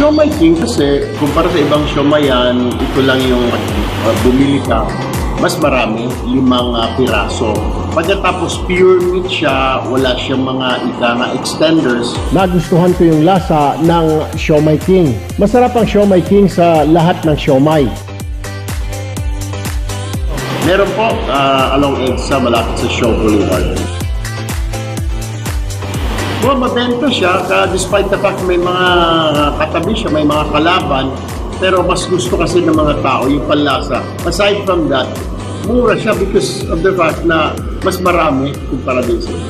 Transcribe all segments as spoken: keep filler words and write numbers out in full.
Siomai King kasi, kumpara sa ibang siomayan, ito lang yung uh, bumili ka, mas marami, limang uh, piraso. Pagkatapos pure meat siya, wala siyang mga ika nga extenders. Nagustuhan ko yung lasa ng Siomai King. Masarap ang Siomai King sa lahat ng siomai. Meron po uh, along EDSA, malapit sa Shaw Boulevard. Well, mabenta siya, ka, despite the fact may mga katabi siya, may mga kalaban, pero mas gusto kasi ng mga tao yung panlasa. Aside from that, mura siya because of the fact na mas marami kumpara din sila.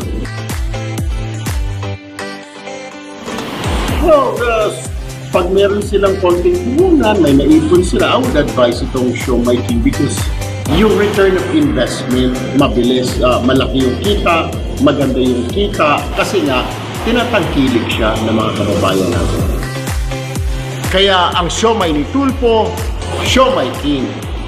Well, uh, pag meron silang konting puhunan, may naipon sila, I would advise itong Siomai King because yung return of investment, mabilis, uh, malaki yung kita, maganda yung kita, kasi nga, tinatangkilik siya ng mga kababayan natin. Kaya ang siomai ni Tulfo, Siomai King.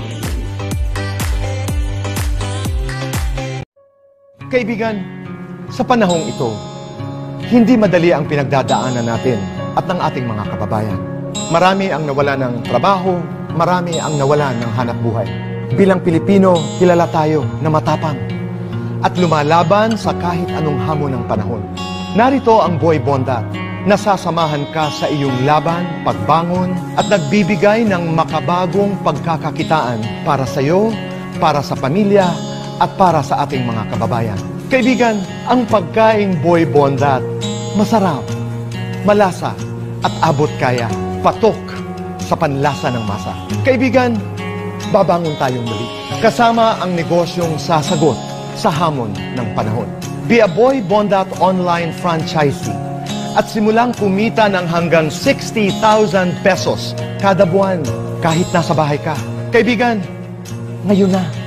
Kaibigan, sa panahong ito, hindi madali ang pinagdadaanan natin at ng ating mga kababayan. Marami ang nawala ng trabaho, marami ang nawala ng hanap buhay. Bilang Pilipino, kilala tayo na matapang at lumalaban sa kahit anong hamon ng panahon. Narito ang Boy Bondat. Nasasamahan ka sa iyong laban, pagbangon, at nagbibigay ng makabagong pagkakakitaan para sa iyo, para sa pamilya, at para sa ating mga kababayan. Kaibigan, ang pagkaing Boy Bondat, masarap, malasa, at abot kaya, patok sa panlasa ng masa. Kaibigan, babangon tayong muli. Kasama ang negosyong sasagot sa hamon ng panahon. Be a Boy Bondat online franchisee at simulang kumita ng hanggang sixty thousand pesos kada buwan kahit nasa bahay ka. Kaibigan, ngayon na.